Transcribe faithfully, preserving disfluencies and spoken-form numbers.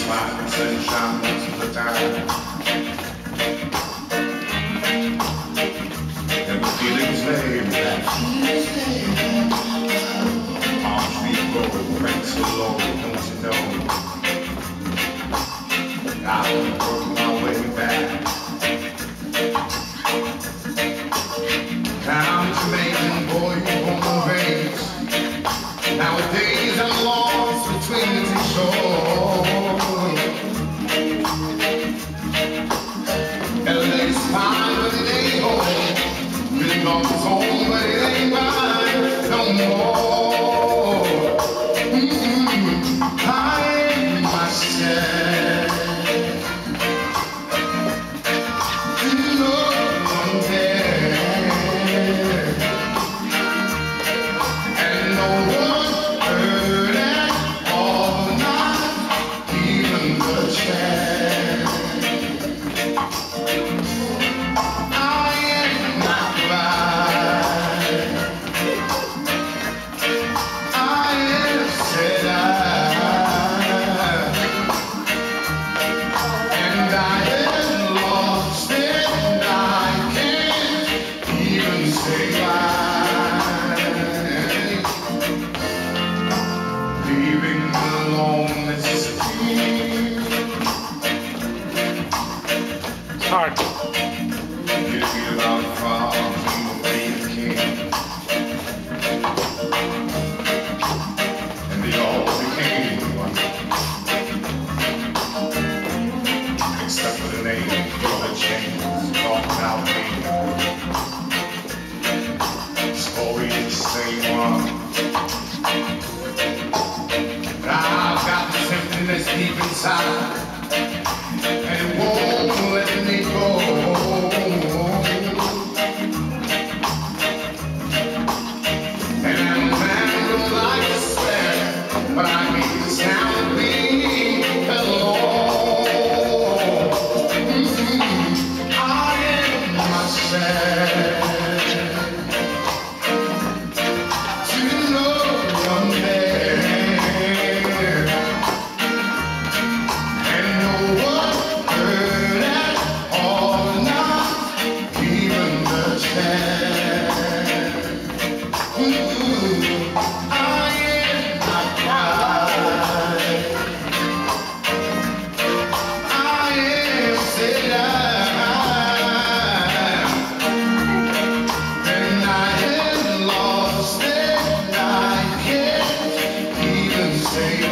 smiling sunshine most of the time. And the feelings lay back. Arms we go, ranks so low, don't you know? I've been working my way back. Time to make them boy you won't raise. Nowadays I'm lost between the two shores. L A's fine, but it ain't home. Really belongs home, but it ain't mine no more. Mm-hmm. I ain't myself. You know I'm there. And no one heard it all night, even the chair. I am not right. I am said I, and I am lost and I can't even say why. Leaving alone is It's hard. you feel about far from being king. And they all became one, except for the name for the chains talking out me. Story is the same one. I've got the emptiness deep inside, and it won't let me go. And I'm a man who likes to swear, but I hate the sound of being alone. Mm-hmm. I am myself. To know I'm there, and no one heard at all, not even the chair. Ooh, I am not right. I am said I, and I am lost and I can't even say